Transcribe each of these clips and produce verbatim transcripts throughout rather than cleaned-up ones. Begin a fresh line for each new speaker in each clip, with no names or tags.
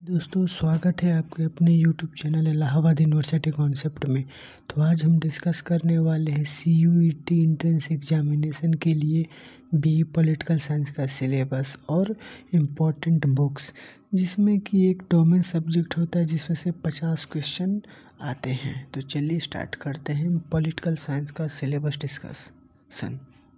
दोस्तों स्वागत है आपके अपने YouTube channel Allahabad university concept में। तो आज हम डिस्कस करने वाले हैं C U E T entrance examination के लिए बी ई पॉलिटिकल साइंस का सिलेबस और इम्पोर्टेंट बुक्स, जिसमें कि एक डोमेन सब्जेक्ट होता है जिसमें से पचास क्वेश्चन आते हैं। तो चलिए स्टार्ट करते हैं पॉलिटिकल साइंस का सिलेबस डिस्कशन।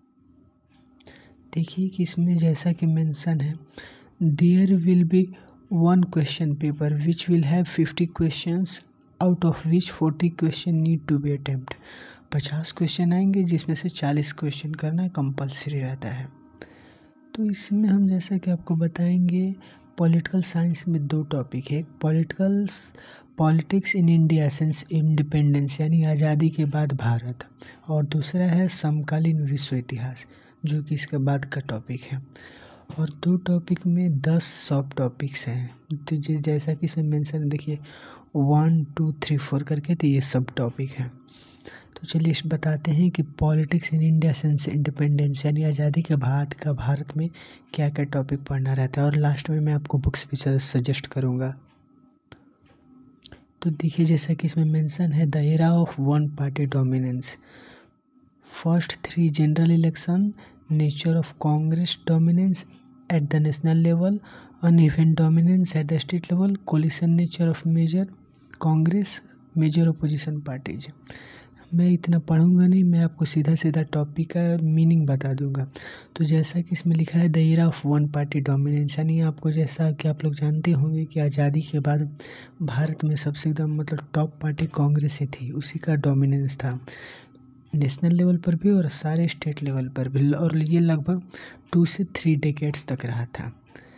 देखिए कि इसमें जैसा कि मेंशन है, there will be one question paper which will have fifty questions out of which forty question need to be attempt। पचास क्वेश्चन आएंगे जिसमें से चालीस क्वेश्चन करना कंपलसरी रहता है। तो इसमें हम जैसा कि आपको बताएंगे, पॉलिटिकल साइंस में दो टॉपिक है। Political politics in India since independence यानी आज़ादी के बाद भारत, और दूसरा है समकालीन विश्व इतिहास जो कि इसके बाद का टॉपिक है। और दो टॉपिक में दस सब टॉपिक्स हैं। तो जैसा कि इसमें मेंशन देखिए वन टू थ्री फोर करके, तो ये सब टॉपिक हैं। तो चलिए बताते हैं कि politics in India since independence यानी आज़ादी के बाद का भारत में क्या क्या टॉपिक पढ़ना रहता है, और लास्ट में मैं आपको बुक्स भी सजेस्ट करूँगा। तो देखिए जैसा कि इसमें मेंशन है, the era of one party dominance, first three general election, nature of Congress dominance at the national level, uneven dominance at the state level, coalition nature of major Congress, major opposition parties. मैं इतना पढ़ूंगा नहीं, मैं आपको सीधा सीधा topic का meaning बता दूंगा। तो जैसा कि इसमें लिखा है, the era of one party dominance, यानी आपको जैसा कि आप लोग जानते होंगे कि आज़ादी के बाद भारत में सबसे एकदम मतलब टॉप पार्टी कांग्रेस ही थी, उसी का डोमिनेंस था नेशनल लेवल पर भी और सारे स्टेट लेवल पर भी, और ये लगभग टू से थ्री डेकेड्स तक रहा था।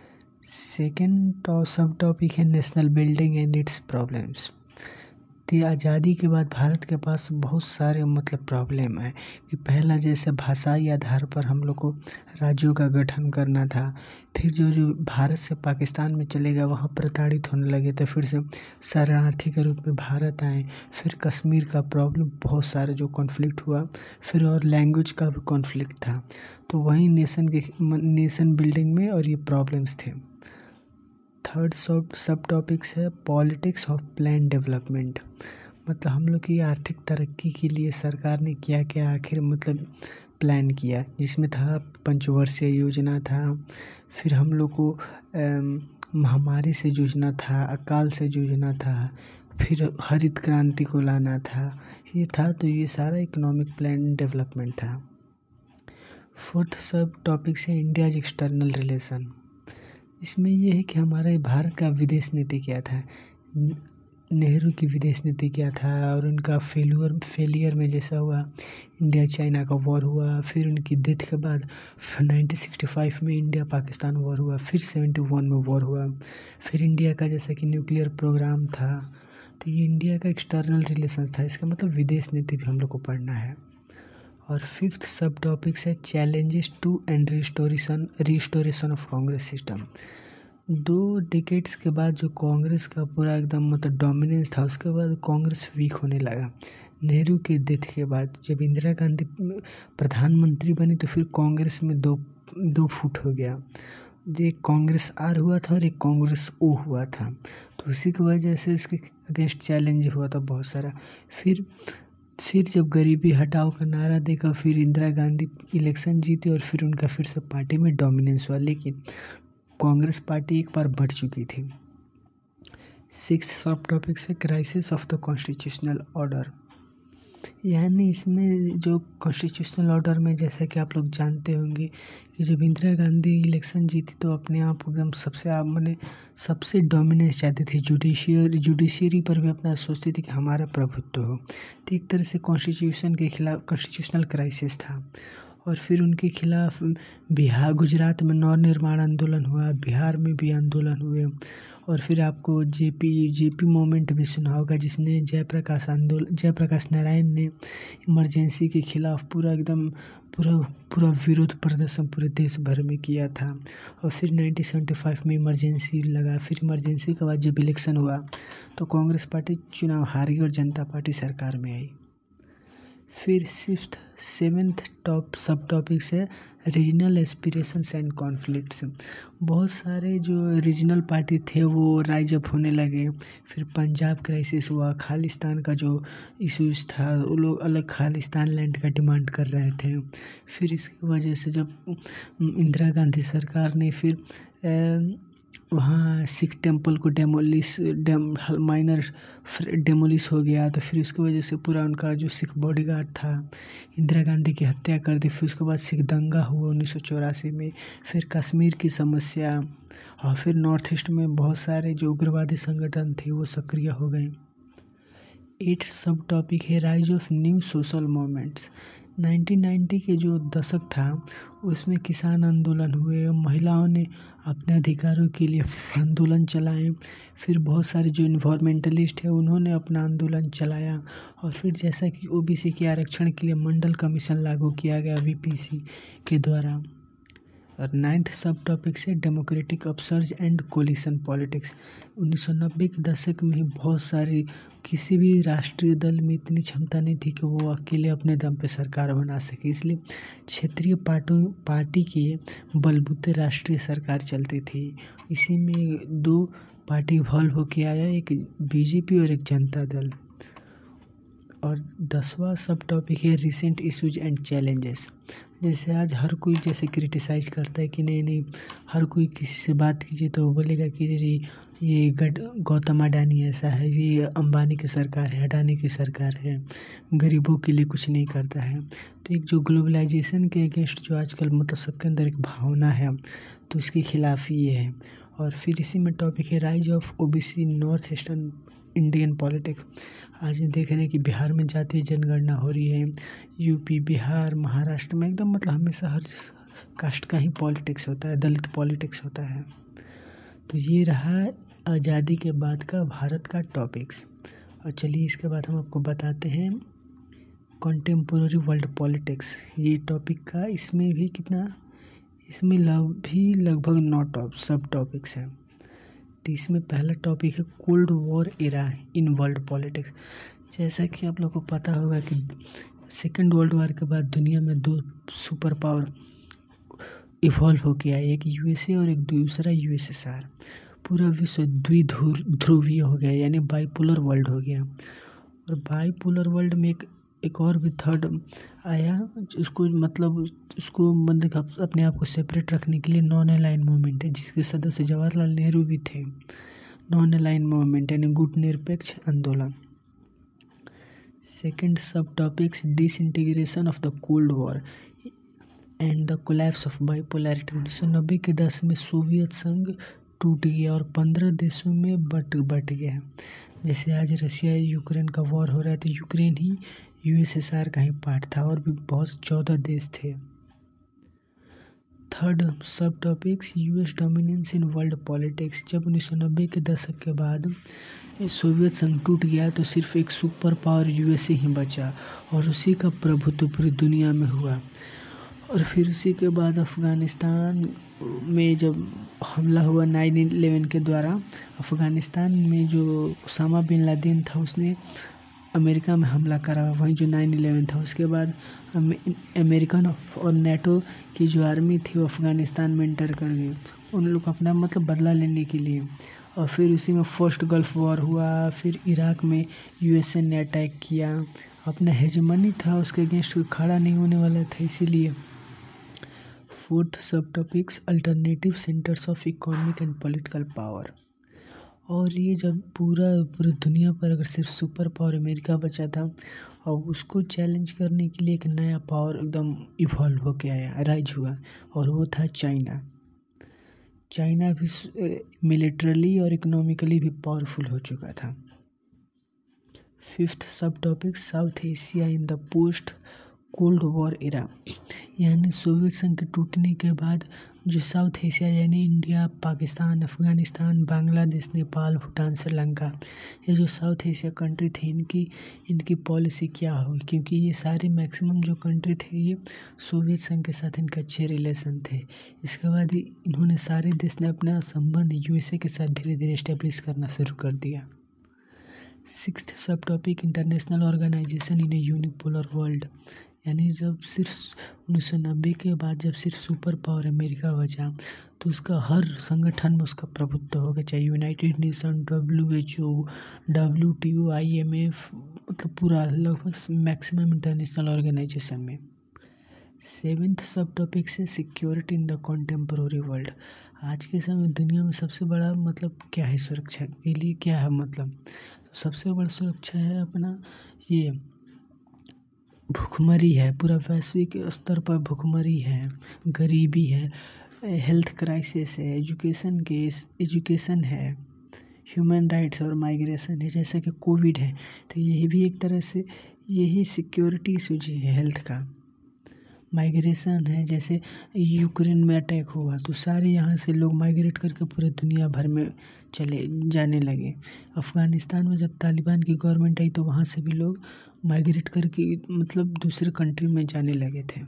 सेकेंड सब टॉपिक है national building and its problems. तो आज़ादी के बाद भारत के पास बहुत सारे मतलब प्रॉब्लम है कि पहला जैसे भाषाई आधार पर हम लोग को राज्यों का गठन करना था, फिर जो जो भारत से पाकिस्तान में चले गए वहाँ प्रताड़ित होने लगे, तो फिर से शरणार्थी के रूप में भारत आए, फिर कश्मीर का प्रॉब्लम, बहुत सारे जो कॉन्फ्लिक्ट हुआ, फिर और लैंग्वेज का भी कॉन्फ्लिक्ट था। तो वहीं नेशन के नेशन बिल्डिंग में और ये प्रॉब्लम्स थे। थर्ड सब सब टॉपिक्स है पॉलिटिक्स ऑफ प्लान डेवलपमेंट, मतलब हम लोग की आर्थिक तरक्की के लिए सरकार ने क्या क्या आखिर मतलब प्लान किया, जिसमें था पंचवर्षीय योजना था, फिर हम लोग को महामारी से जूझना था, अकाल से जूझना था, फिर हरित क्रांति को लाना था, ये था। तो ये सारा इकोनॉमिक प्लान डेवलपमेंट था। फोर्थ सब टॉपिक से इंडियाज एक्सटर्नल रिलेशन, इसमें यह है कि हमारे भारत का विदेश नीति क्या था, नेहरू की विदेश नीति क्या था, और उनका फेलियर फेलियर में जैसा हुआ इंडिया चाइना का वॉर हुआ, फिर उनकी डेथ के बाद नाइनटीन सिक्सटी फाइव में इंडिया पाकिस्तान वॉर हुआ, फिर सेवेंटी वन में वॉर हुआ, फिर इंडिया का जैसा कि न्यूक्लियर प्रोग्राम था। तो ये इंडिया का एक्सटर्नल रिलेशन था, इसका मतलब विदेश नीति भी हम लोग को पढ़ना है। और फिफ्थ सब टॉपिक्स है challenges to and restoration restoration of Congress system. दो डिकेड्स के बाद जो कांग्रेस का पूरा एकदम मतलब डोमिनेंस था, उसके बाद कांग्रेस वीक होने लगा। नेहरू के डेथ के बाद जब इंदिरा गांधी प्रधानमंत्री बनी, तो फिर कांग्रेस में दो दो फुट हो गया, एक कांग्रेस आर हुआ था और एक कांग्रेस ओ हुआ था। तो उसी की वजह से इसके अगेंस्ट चैलेंज हुआ था बहुत सारा। फिर फिर जब गरीबी हटाओ का नारा देकर फिर इंदिरा गांधी इलेक्शन जीती, और फिर उनका फिर से पार्टी में डोमिनेंस हुआ, लेकिन कांग्रेस पार्टी एक बार बढ़ चुकी थी। सिक्स सब टॉपिक से crisis of the constitutional order, यानी इसमें जो कॉन्स्टिट्यूशनल ऑर्डर में जैसा कि आप लोग जानते होंगे कि जब इंदिरा गांधी इलेक्शन जीती तो अपने आप एकदम सबसे आप मैंने सबसे डोमिनेंस चाहती थी, जुडिशियर जुडिशरी पर भी अपना सोचती थी कि हमारा प्रभुत्व हो। तो एक तरह से कॉन्स्टिट्यूशन के खिलाफ कॉन्स्टिट्यूशनल क्राइसिस था। और फिर उनके खिलाफ बिहार गुजरात में नवनिर्माण आंदोलन हुआ, बिहार में भी आंदोलन हुए, और फिर आपको जेपी जेपी मूवमेंट भी सुना होगा, जिसने जयप्रकाश आंदोलन जयप्रकाश नारायण ने इमरजेंसी के खिलाफ पूरा एकदम पूरा पूरा विरोध प्रदर्शन पूरे देश भर में किया था। और फिर नाइनटीन सेवेंटी फाइव में इमरजेंसी लगा, फिर इमरजेंसी के बाद जब इलेक्शन हुआ तो कांग्रेस पार्टी चुनाव हारी और जनता पार्टी सरकार में आई। फिर sixth seventh top sub topics है रीजनल एस्पिरेशंस एंड कॉन्फ्लिक्ट्स। बहुत सारे जो रीजनल पार्टी थे वो राइज अप होने लगे। फिर पंजाब क्राइसिस हुआ, खालिस्तान का जो इश्यूज था, वो लोग अलग खालिस्तान लैंड का डिमांड कर रहे थे। फिर इसकी वजह से जब इंदिरा गांधी सरकार ने फिर वहाँ सिख टेम्पल को डेमोलिश डेम माइनर डेमोलिश हो गया, तो फिर उसकी वजह से पूरा उनका जो सिख बॉडीगार्ड था इंदिरा गांधी की हत्या कर दी। फिर उसके बाद सिख दंगा हुआ उन्नीस सौ चौरासी में। फिर कश्मीर की समस्या, और फिर नॉर्थ ईस्ट में बहुत सारे जो उग्रवादी संगठन थे वो सक्रिय हो गए। एट सब टॉपिक है rise of new social movements. Nineteen ninety के जो दशक था उसमें किसान आंदोलन हुए, महिलाओं ने अपने अधिकारों के लिए आंदोलन चलाए। फिर बहुत सारे जो इन्वायरमेंटलिस्ट हैं उन्होंने अपना आंदोलन चलाया। और फिर जैसा कि ओबीसी के आरक्षण के लिए मंडल कमीशन लागू किया गया वीपीसी के द्वारा। और नाइन्थ सब टॉपिक से democratic upsurge and coalition politics. उन्नीस सौ नब्बे के दशक में ही बहुत सारी किसी भी राष्ट्रीय दल में इतनी क्षमता नहीं थी कि वो अकेले अपने दम पे सरकार बना सके, इसलिए क्षेत्रीय पार्टियों पार्टी के बलबूते राष्ट्रीय सरकार चलती थी। इसी में दो पार्टी इवॉल्व होके आया, एक बीजेपी और एक जनता दल। और दसवां सब टॉपिक है रिसेंट इश्यूज एंड चैलेंजेस। जैसे आज हर कोई जैसे क्रिटिसाइज करता है कि नहीं नहीं हर कोई किसी से बात कीजिए तो वो बोलेगा कि ये गड गौतम अडानी ऐसा है, ये अंबानी की सरकार है, अडानी की सरकार है, गरीबों के लिए कुछ नहीं करता है। तो एक जो ग्लोबलाइजेशन के अगेंस्ट जो आजकल मतलब सबके अंदर एक भावना है, तो इसके खिलाफ ये है। और फिर इसी में टॉपिक है rise of OBC north eastern Indian politics. आज देख रहे हैं कि बिहार में जातीय जनगणना हो रही है, यूपी, बिहार, महाराष्ट्र में एकदम मतलब हमेशा हर कास्ट का ही पॉलिटिक्स होता है, दलित पॉलिटिक्स होता है। तो ये रहा आज़ादी के बाद का भारत का टॉपिक्स। और चलिए इसके बाद हम आपको बताते हैं कॉन्टेम्पोररी वर्ल्ड पॉलिटिक्स ये टॉपिक का। इसमें भी कितना इसमें लग भी लगभग नौ टॉप सब टॉपिक्स हैं। तो इसमें पहला टॉपिक है cold war era in world politics. जैसा कि आप लोग को पता होगा कि सेकेंड वर्ल्ड वॉर के बाद दुनिया में दो सुपर पावर इवॉल्व होके आए, एक यूएसए और एक दूसरा यूएसएसआर। पूरा विश्व द्विध्रुवीय हो गया, यानी बाइपोलर वर्ल्ड हो गया। और बाइपोलर वर्ल्ड में एक एक और भी थर्ड आया, उसको मतलब उसको मतलब अपने आप को सेपरेट रखने के लिए नॉन अलाइन मूवमेंट है, जिसके सदस्य जवाहरलाल नेहरू भी थे। नॉन अलाइन मूवमेंट यानी गुट निरपेक्ष आंदोलन। Second sub topics disintegration of the cold war and the collapse of bipolarity. उन्नीस सौ नब्बे के दशक में सोवियत संघ टूट गया और पंद्रह देशों में बट बट गया। जैसे आज रशिया यूक्रेन का वॉर हो रहा है, तो यूक्रेन ही यूएसएसआर का ही पार्ट था और भी बहुत चौदह देश थे। Third sub topics US dominance in world politics. जब उन्नीस सौ नब्बे के दशक के बाद सोवियत संघ टूट गया तो सिर्फ एक सुपर पावर यूएसए ही बचा और उसी का प्रभुत्व पूरी दुनिया में हुआ। और फिर उसी के बाद अफ़गानिस्तान में जब हमला हुआ नाइन इलेवन के द्वारा, अफ़गानिस्तान में जो उसामा बिन लादेन था उसने अमेरिका में हमला करा, वहीं जो नाइन इलेवन था। उसके बाद अमेरिकन और नेटो की जो आर्मी थी वो अफ़गानिस्तान में इंटर कर गई, उन लोग अपना मतलब बदला लेने के लिए। और फिर उसी में फर्स्ट गल्फ वॉर हुआ। फिर इराक में यूएसए ने अटैक किया, अपना हेजमनी था उसके अगेंस्ट खड़ा नहीं होने वाला था, इसीलिए। Fourth sub topics alternative centres of economic and political power. और ये जब पूरा पूरी दुनिया पर अगर सिर्फ सुपर पावर अमेरिका बचा था, और उसको चैलेंज करने के लिए एक नया पावर एकदम इवॉल्व होके आया, राइज हुआ, और वो था चाइना। चाइना भी मिलिट्रली और इकोनॉमिकली भी पावरफुल हो चुका था। Fifth sub topic South Asia in the post cold war era, यानी सोवियत संघ के टूटने के बाद जो साउथ एशिया यानी इंडिया, पाकिस्तान, अफ़गानिस्तान, बांग्लादेश, नेपाल, भूटान, श्रीलंका, ये जो साउथ एशिया कंट्री थे, इनकी इनकी पॉलिसी क्या हुई, क्योंकि ये सारे मैक्सिमम जो कंट्री थे ये सोवियत संघ के साथ इनके अच्छे रिलेशन थे। इसके बाद इन्होंने सारे देश ने अपना संबंध यूएसए के साथ धीरे धीरे इस्टेब्लिश करना शुरू कर दिया। Sixth sub topic international organisation in a unipolar world, यानी जब सिर्फ उन्नीस सौ नब्बे के बाद जब सिर्फ सुपर पावर अमेरिका बचा तो उसका हर संगठन में उसका प्रभुत्व हो गया, चाहे United Nation, W H O, W T O, I M F, मतलब पूरा लगभग मैक्सिमम इंटरनेशनल ऑर्गेनाइजेशन में। सेवेंथ सब टॉपिक से security in the contemporary world. आज के समय दुनिया में सबसे बड़ा मतलब क्या है, सुरक्षा के लिए क्या है मतलब, तो सबसे बड़ा सुरक्षा है अपना ये भुखमरी है, पूरा वैश्विक स्तर पर भुखमरी है, गरीबी है, हेल्थ क्राइसिस है, एजुकेशन केस एजुकेशन है, ह्यूमन राइट्स और माइग्रेशन है, जैसे कि कोविड है, तो यही भी एक तरह से यही सिक्योरिटी इशूज है हेल्थ का। माइग्रेशन है, जैसे यूक्रेन में अटैक हुआ तो सारे यहाँ से लोग माइग्रेट करके पूरे दुनिया भर में चले जाने लगे। अफ़गानिस्तान में जब तालिबान की गवर्नमेंट आई तो वहाँ से भी लोग माइग्रेट करके मतलब दूसरे कंट्री में जाने लगे थे।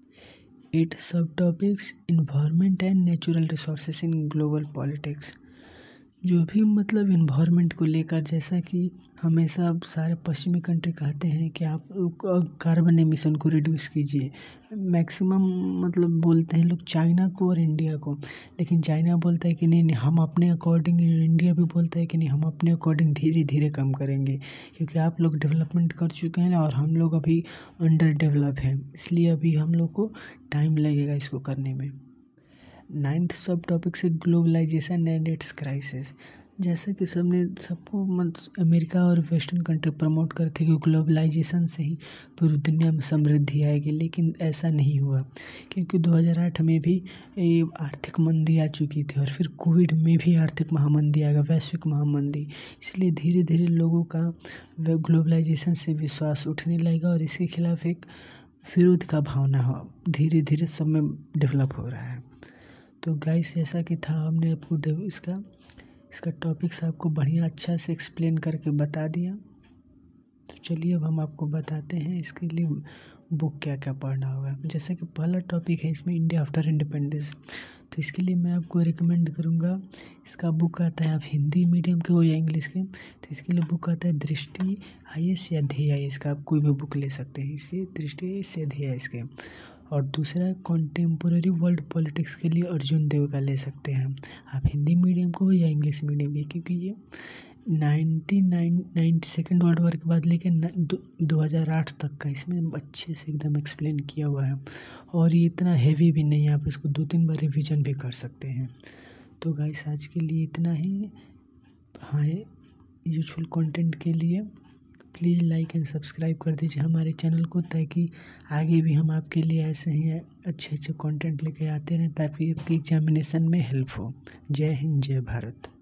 Eight sub topics environment and natural resources in global politics. जो भी मतलब इन्वायरमेंट को लेकर, जैसा कि हमेशा सारे पश्चिमी कंट्री कहते हैं कि आप कार्बन एमिशन को रिड्यूस कीजिए, मैक्सिमम मतलब बोलते हैं लोग चाइना को और इंडिया को, लेकिन चाइना बोलता है कि नहीं नहीं हम अपने अकॉर्डिंग, इंडिया भी बोलता है कि नहीं हम अपने अकॉर्डिंग धीरे धीरे कम करेंगे, क्योंकि आप लोग डेवलपमेंट कर चुके हैं और हम लोग अभी अंडर डेवलप हैं, इसलिए अभी हम लोग को टाइम लगेगा इसको करने में। नाइन्थ सब टॉपिक से ग्लोबलाइजेशन एंड इट्स क्राइसिस। जैसे कि सबने सबको मतलब अमेरिका और वेस्टर्न कंट्री प्रमोट करते कि ग्लोबलाइजेशन से ही पूरी दुनिया में समृद्धि आएगी, लेकिन ऐसा नहीं हुआ, क्योंकि दो हज़ार आठ में भी आर्थिक मंदी आ चुकी थी और फिर कोविड में भी आर्थिक महामंदी आ गया, वैश्विक महामंदी, इसलिए धीरे धीरे लोगों का ग्लोबलाइजेशन से विश्वास उठने लगेगा और इसके खिलाफ एक विरोध का भावना हो धीरे धीरे सब में डेवलप हो रहा है। तो गाइस जैसा कि था हमने आपको इसका इसका टॉपिक्स आपको बढ़िया अच्छा से एक्सप्लेन करके बता दिया। तो चलिए अब हम आपको बताते हैं इसके लिए बुक क्या क्या पढ़ना होगा। जैसे कि पहला टॉपिक है इसमें इंडिया आफ्टर इंडिपेंडेंस, तो इसके लिए मैं आपको रिकमेंड करूँगा, इसका बुक आता है, आप हिंदी मीडियम के हो या इंग्लिश के, तो इसके लिए बुक आता है दृष्टि आई एस या ध्येय आई एस का, आप कोई भी बुक ले सकते हैं, इससे दृष्टि आई एस या ध्येय आई एस के। और दूसरा कॉन्टेम्पोररी वर्ल्ड पॉलिटिक्स के लिए अर्जुन देव का ले सकते हैं, आप हिंदी मीडियम को हो या इंग्लिश मीडियम के, क्योंकि ये ninety nine ninety second world war के बाद लेके दो हज़ार आठ तक का इसमें अच्छे से एकदम एक्सप्लेन किया हुआ है, और ये इतना हैवी भी नहीं है, आप इसको दो तीन बार रिवीजन भी कर सकते हैं। तो गाइस आज के लिए इतना ही। हाँ, यूजफुल कंटेंट के लिए प्लीज़ लाइक एंड सब्सक्राइब कर दीजिए हमारे चैनल को, ताकि आगे भी हम आपके लिए ऐसे ही अच्छे अच्छे कंटेंट लेके आते रहें, ताकि आपकी एग्जामिनेशन में हेल्प हो। जय हिंद, जय भारत।